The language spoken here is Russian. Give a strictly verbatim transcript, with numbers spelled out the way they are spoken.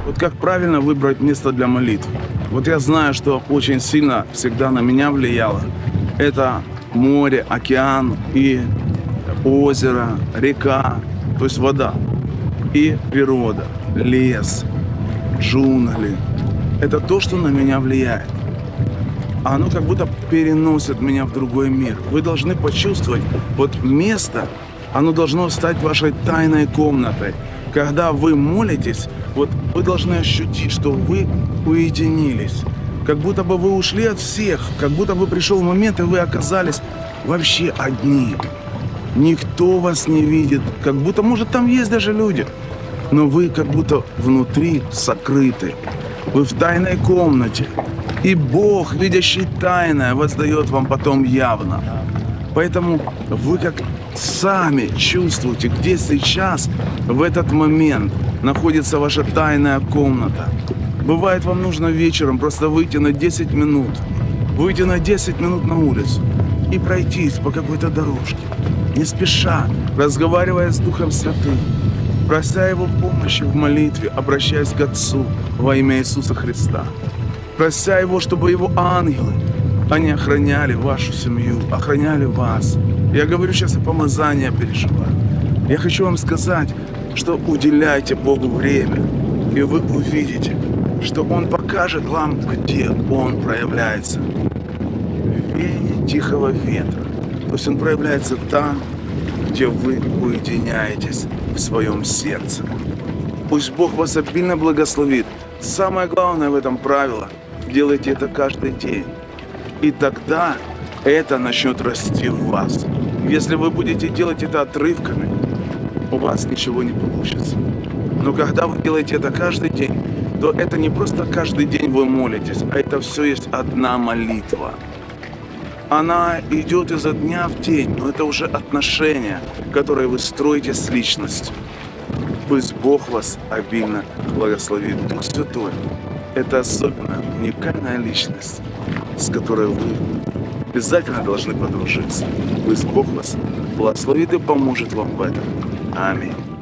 Вот как правильно выбрать место для молитвы? Вот я знаю, что очень сильно всегда на меня влияло. Это море, океан и озеро, река, то есть вода. И природа, лес, джунгли. Это то, что на меня влияет. Оно как будто переносит меня в другой мир. Вы должны почувствовать, вот место, оно должно стать вашей тайной комнатой. Когда вы молитесь, вот вы должны ощутить, что вы уединились. Как будто бы вы ушли от всех, как будто бы пришел момент, и вы оказались вообще одни. Никто вас не видит, как будто, может, там есть даже люди, но вы как будто внутри сокрыты. Вы в тайной комнате, и Бог, видящий тайное, воздает вам потом явно. Поэтому вы как сами чувствуете, где сейчас, в этот момент, находится ваша тайная комната. Бывает, вам нужно вечером просто выйти на десять минут, выйти на десять минут на улицу и пройтись по какой-то дорожке, не спеша, разговаривая с Духом Святым, прося Его помощи в молитве, обращаясь к Отцу во имя Иисуса Христа, прося Его, чтобы Его ангелы, они охраняли вашу семью, охраняли вас. Я говорю сейчас о помазании, переживаю. Я хочу вам сказать, что уделяйте Богу время, и вы увидите, что Он покажет вам, где Он проявляется. В веянии тихого ветра. То есть Он проявляется там, где вы уединяетесь в своем сердце. Пусть Бог вас обильно благословит. Самое главное в этом правило – делайте это каждый день. И тогда это начнет расти в вас. Если вы будете делать это отрывками, у вас ничего не получится. Но когда вы делаете это каждый день, то это не просто каждый день вы молитесь, а это все есть одна молитва. Она идет изо дня в день, но это уже отношения, которые вы строите с личностью. Пусть Бог вас обильно благословит. Дух Святой – это особенно уникальная личность, с которой вы обязательно должны подружиться. Пусть Бог вас благословит и поможет вам в этом. Аминь.